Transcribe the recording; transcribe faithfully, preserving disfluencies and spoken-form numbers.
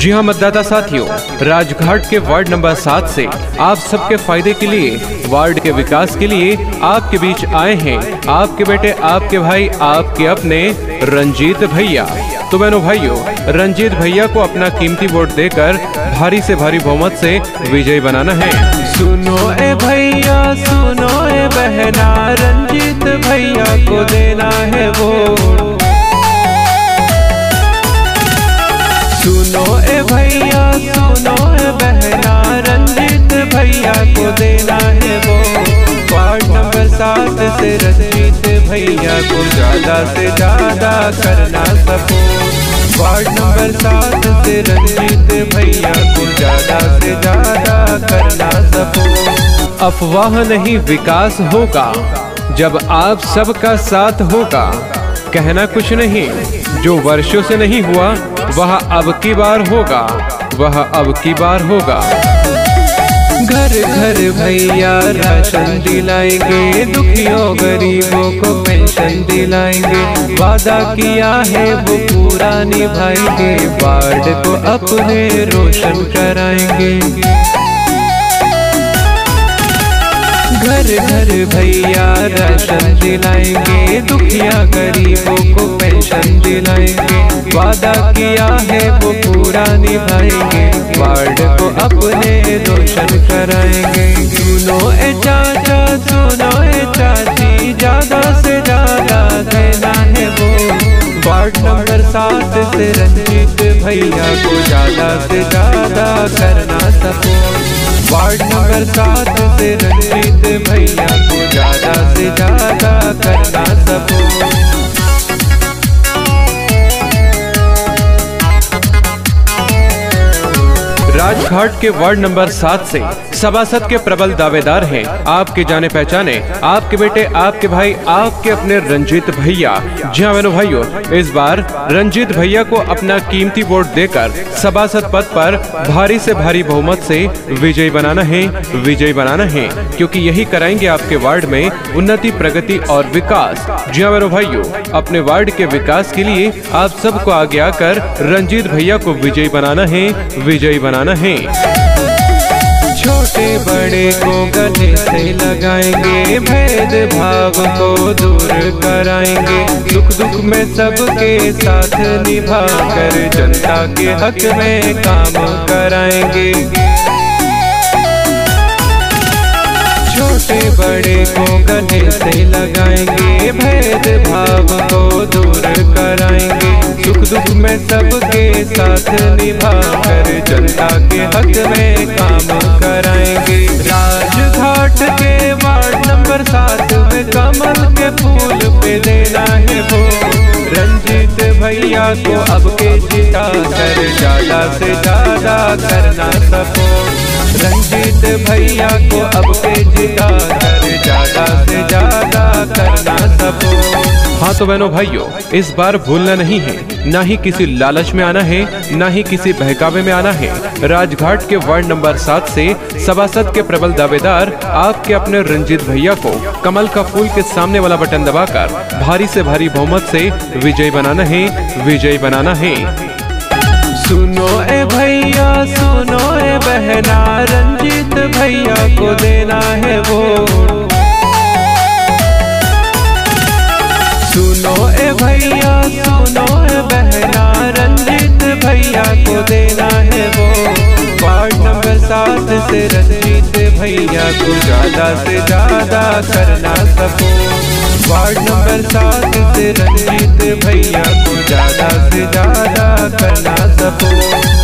जी हाँ मतदाता साथियों, राजघाट के वार्ड नंबर सात से आप सबके फायदे के लिए, वार्ड के विकास के लिए आपके बीच आए हैं आपके बेटे, आपके भाई, आपके अपने रंजीत भैया। तो बहनों भाइयों, रंजीत भैया को अपना कीमती वोट देकर भारी से भारी बहुमत से विजयी बनाना है। सुनो ए भैया, सुनो ए बहना, रंजीत भैया को देना है वोट। सुनो ए भैया, सुनो ए बहना, रंजीत भैया को देना है वोट। वार्ड नंबर सात से रंजीत भैया को ज्यादा से ज्यादा करना सपोर्ट। वार्ड नंबर सात से रंजीत भैया को ज्यादा से ज्यादा करना सपोर्ट। अफवाह नहीं विकास होगा जब आप सबका साथ होगा। कहना कुछ नहीं, जो वर्षों से नहीं हुआ वह अब की बार होगा, वह अब की बार होगा। घर घर भैया राशन दिलाएंगे, दुखियों गरीबों को पेंशन दिलाएंगे। वादा किया है वो पूरा निभाएंगे, वार्ड को अपने रोशन कराएंगे। घर घर भैया राशन दिलाएंगे, दुखिया गरीबों को पेंशन दिलाएंगे। वादा किया है वो पूरा निभाएंगे, वार्ड को अपने रोशन कराएंगे। सुनो ए चाचा, सुनो ए चाची, ज्यादा से ज्यादा देना है वो। वार्ड नंबर सात से रंजीत भैया को ज्यादा से ज्यादा करना सपोर्ट। वार्ड नंबर सात से रंजीत भैया को ज्यादा से ज्यादा करना सपोर्ट। राजघाट के वार्ड नंबर सात से सभासद के प्रबल दावेदार हैं आपके जाने पहचाने, आपके बेटे, आपके भाई, आपके अपने रंजीत भैया। जी हाँ बहनों भाइयों, इस बार रंजीत भैया को अपना कीमती वोट देकर सभासद पद पर भारी से भारी बहुमत से विजयी बनाना है, विजयी बनाना है, क्योंकि यही कराएंगे आपके वार्ड में उन्नति, प्रगति और विकास। जी हाँ बहनों भाइयों, अपने वार्ड के विकास के लिए आप सबको आगे आकर रंजीत भैया को विजयी बनाना है, विजयी बनाना है। छोटे बड़े को गले से लगाएंगे, भेदभाव को दूर कराएंगे। दुख दुख में सबके साथ निभा कर जनता के हक में काम कराएंगे। छोटे बड़े को गले से लगाएंगे, भेदभाव को दूर कराएंगे। दुख दुख में सबके साथ निभा कर जनता के हक में काम कराएंगे। राजघाट के वार्ड नंबर सात में कमल के फूल पे देना है वो। रंजीत भैया को अब के जिता कर ज्यादा से ज्यादा करना सपोर्ट। रंजीत भैया को अब के जिता कर ज्यादा से ज्यादा करना सपोर्ट। हाँ तो बहनों भाइयों, इस बार भूलना नहीं है, ना ही किसी लालच में आना है, ना ही किसी बहकावे में आना है। राजघाट के वार्ड नंबर सात से सभासद के प्रबल दावेदार आपके अपने रंजीत भैया को कमल का फूल के सामने वाला बटन दबाकर भारी से भारी बहुमत से विजयी बनाना है, विजयी बनाना है। सुनो ए भैया, सुनो ए बहना, रंजीत भैया को देना है वोट। सुनो ए भैया, सुनो ए बहना, रंजीत भैया को देना है वोट। वार्ड नंबर सात से रंजीत भैया को ज्यादा से ज्यादा करना सपोर्ट। वार्ड नंबर सात से रंजीत भैया को ज्यादा से ज्यादा करना सपोर्ट।